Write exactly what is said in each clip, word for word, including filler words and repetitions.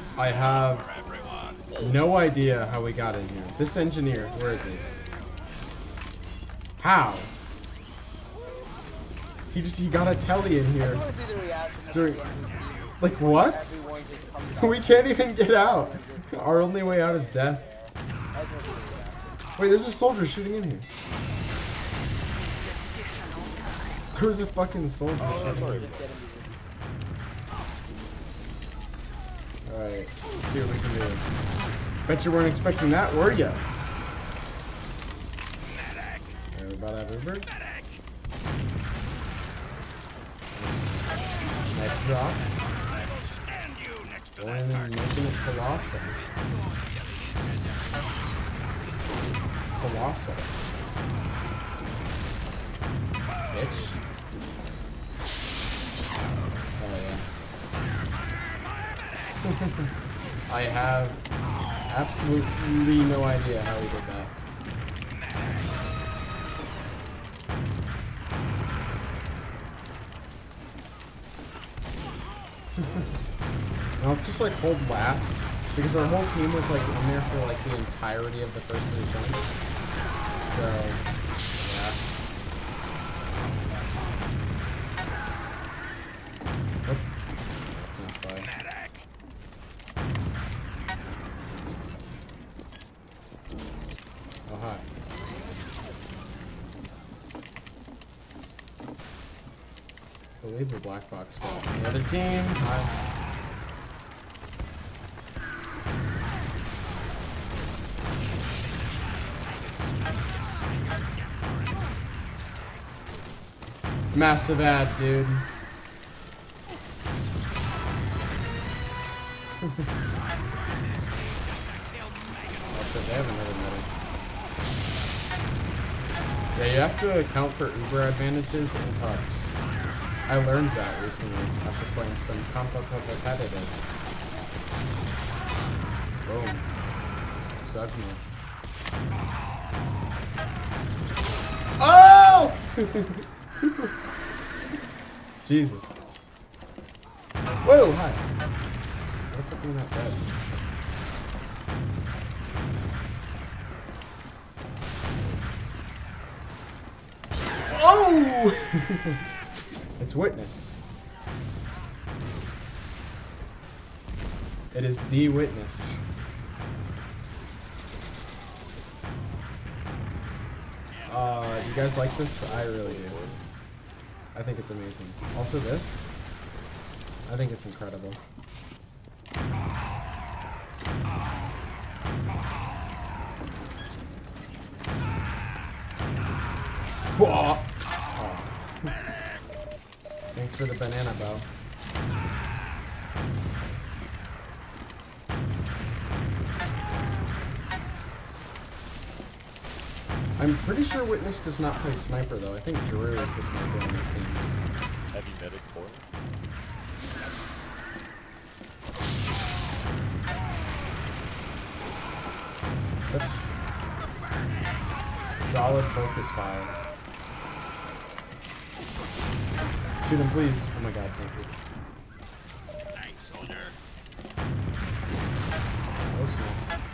I have no idea how we got in here. This engineer, where is he? How? He just, he got a telly in here. During, like what? We can't even get out. Our only way out is death. Wait, there's a soldier shooting in here. There was a fucking soldier shooting in here. Alright, let's see what we can do. Bet you weren't expecting that, were ya? Are we about to have river? Next drop. Going in and making it colossal. Colossal. Bitch. Oh yeah. I have absolutely no idea how he did that. Now let's just like hold last, because our whole team was like in there for like the entirety of the first three points. So, yeah. Oh, that's not spy. Oh hi. I believe the black box goes on the other team. Hi. Massive ad, dude. Also, they have another medal. Yeah, you have to account for Uber advantages in pubs. I learned that recently after playing some competitive. Boom. Signal. Oh! Jesus. Whoa, hi. What the fuck is that bed? Oh! It's Witness. It is the Witness. Uh, you guys like this? I really do. I think it's amazing. Also this, I think it's incredible. Whoa! Oh. Thanks for the banana bow. I'm pretty sure Witness does not play sniper though. I think Drew is the sniper on this team. Heavy medic for Such solid focus fire. Shoot him, please. Oh my god, thank you. Thanks, soldier. Oh snap.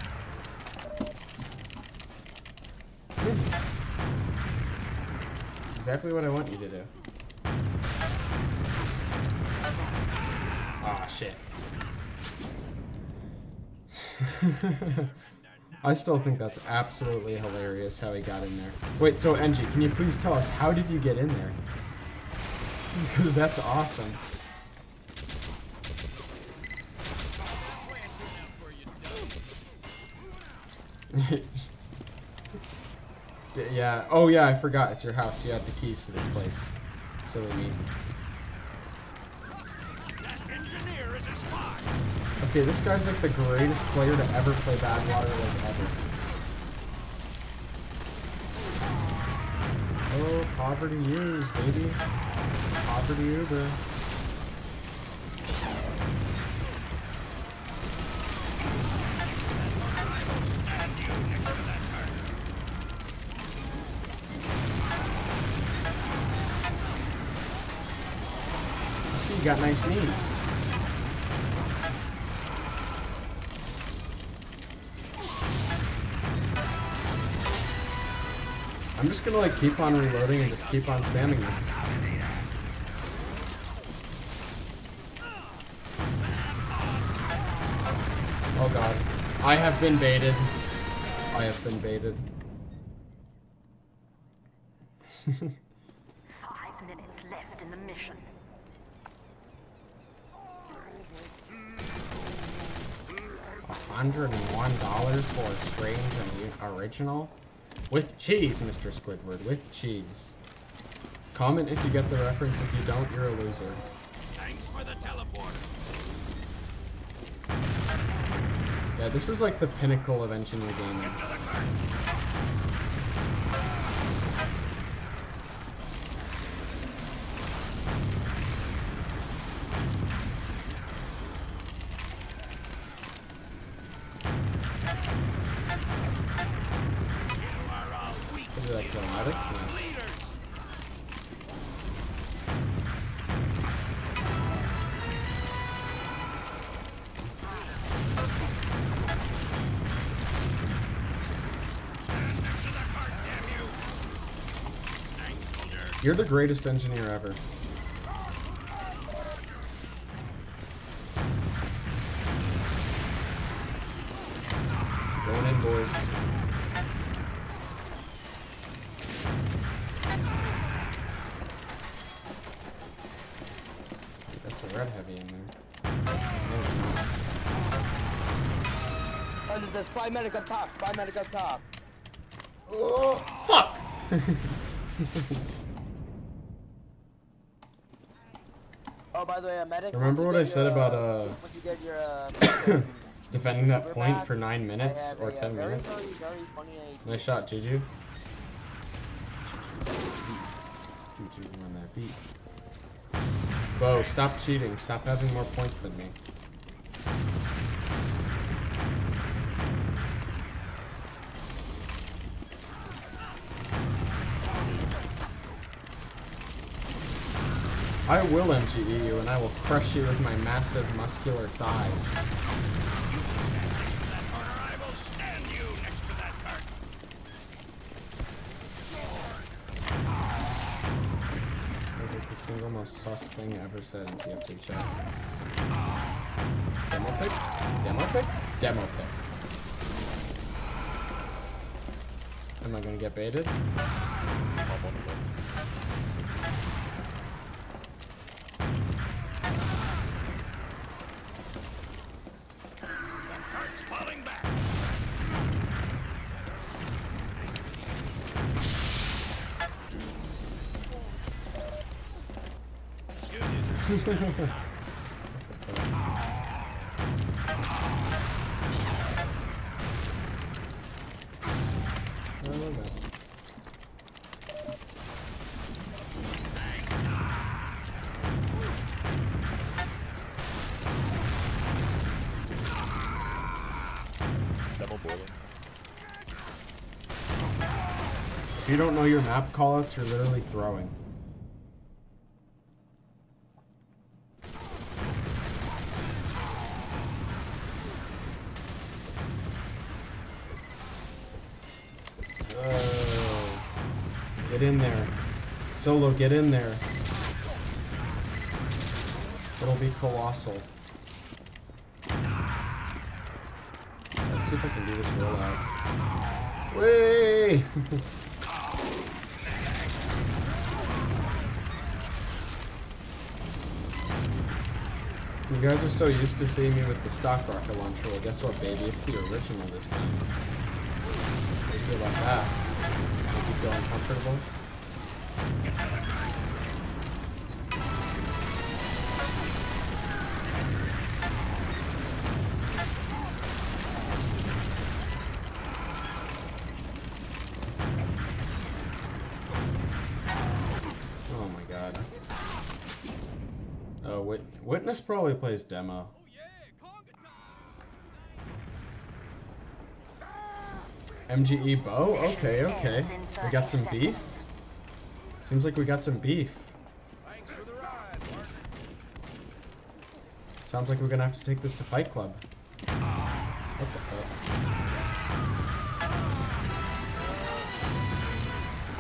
That's exactly what I want you to do. Ah, shit. I still think that's absolutely hilarious how he got in there. Wait, so Engie, can you please tell us, how did you get in there? Because that's awesome. Yeah. Oh yeah, I forgot. It's your house. You have the keys to this place. Silly me. Okay, this guy's like the greatest player to ever play Badwater, like ever. Oh, poverty used, baby. Poverty Uber. I see you got nice knees. I'm just gonna like keep on reloading and just keep on spamming this. Oh god. I have been baited. I have been baited. Five minutes left in the mission. one hundred and one dollars for a strange and original? With cheese, Mister Squidward, with cheese. Comment if you get the reference. If you don't, you're a loser. Thanks for the teleporter. Yeah, this is like the pinnacle of engineer gaming. Look at that dramatic. Nice. You're the greatest engineer ever. Going in, boys. That's a red heavy in there. No, it's not. Oh, there's a spy medic up top. Spy medic up top. Oh, fuck! Oh, by the way, a medic. Remember what I said your, about uh, uh once you get your uh, defending that Uber point back, for nine I minutes have or a, uh, ten very, minutes? Very, very funny idea. Nice shot, Juju. Juju on that beat. Bo, stop cheating. Stop having more points than me. I will M G E you, and I will crush you with my massive muscular thighs. I will stand you next to that cart. That was like the single most sus thing ever said in T F two chat. Demo pick? Demo pick? Demo pick. Am I gonna get baited? I'm on the way. Cart's falling back. I love that. Demo boiling. If you don't know your map callouts, you're literally throwing. Oh. Get in there. Solo, get in there. It'll be colossal. Let's see if I can do this rollout. Way! You guys are so used to seeing me with the stock rocket launcher. Well, guess what, baby? It's the original this time. What do you feel about that? Make you feel uncomfortable? Oh my god. Oh, Wit Witness probably plays demo. M G E Bo? Okay, okay. We got some beef? Seems like we got some beef. Sounds like we're gonna have to take this to Fight Club. What the fuck?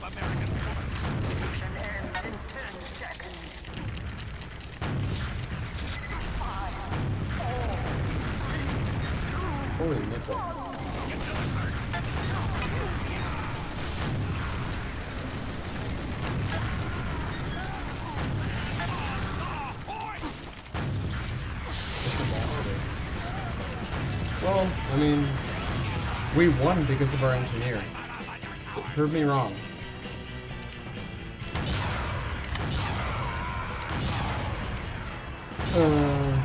American bullets. Mission ends in ten seconds. Five, four, Holy nipple. Well, I mean, we won because of our engineering. So prove me wrong. Uh,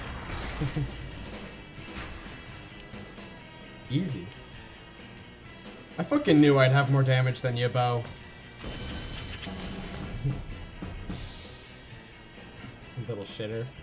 easy. I fucking knew I'd have more damage than you, Bo. Little shitter.